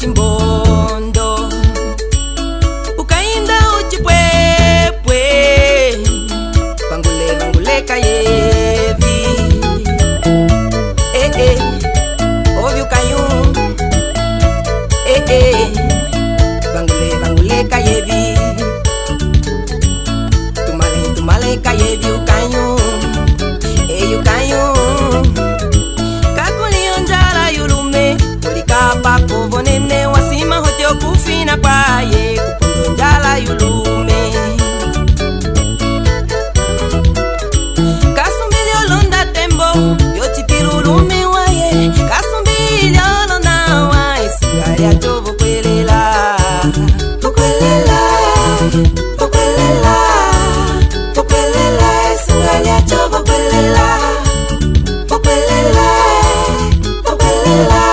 timbondo ukainda uchipwepwe bangule bangule kayevi ovyo kayu bangule bangule kayevi tumale tumale kayevi ukayu Pako vonene wasima hote okufina kwaye kupondo njala yulume Kasumbili olonda tembo yochitirulume waye Kasumbili olonda waye Singali achovo kwelela Okwelela Okwelela Okwelela Singali achovo kwelela Okwelela Okwelela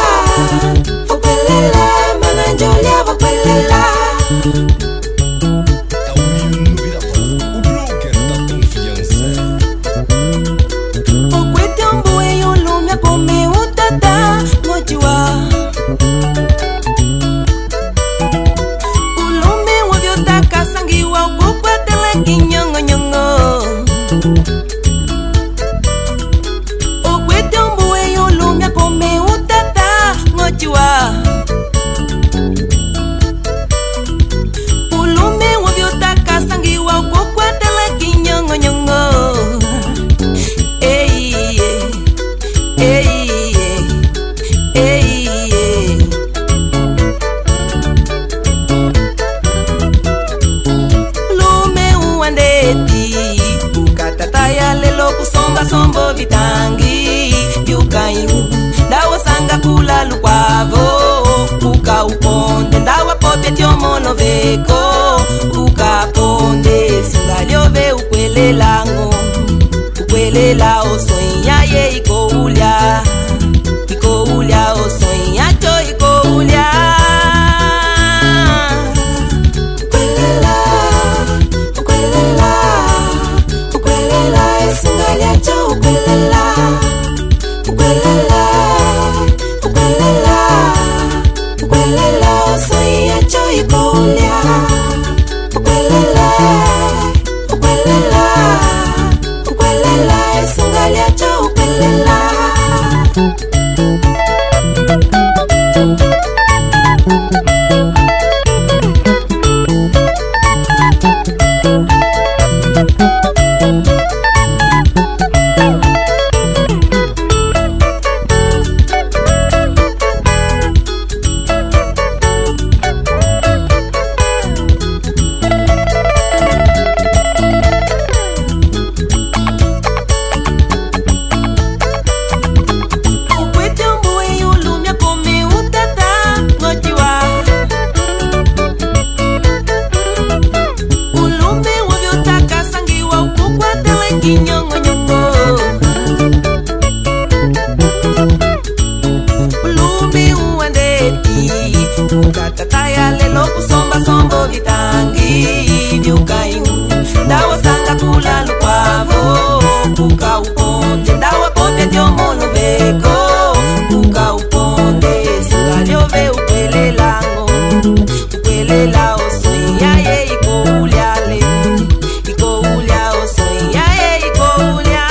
Sombo vitangi yukayu dawa sanga kula lukwavo uka uponde dawa pope tiomono veko uka ponde singaliove ukwelela ngo ukwelela osoinya ye ikoulia osoinya cho ikoulia Katataya lelo kusomba sombo vitangi yukayu dawa sanga kula lukwavo uka uponde dawa pope tiomono veko uka uponde singaliove ukwelela ngo ukwelela osoinya ye ikouliale ikoulia osoinya ye ikoulia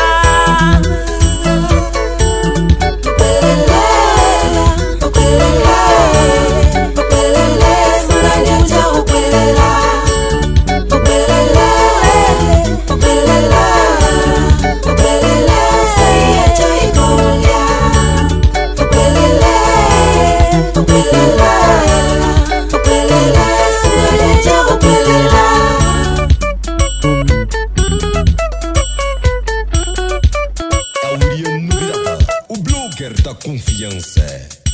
O blogueiro da confiança.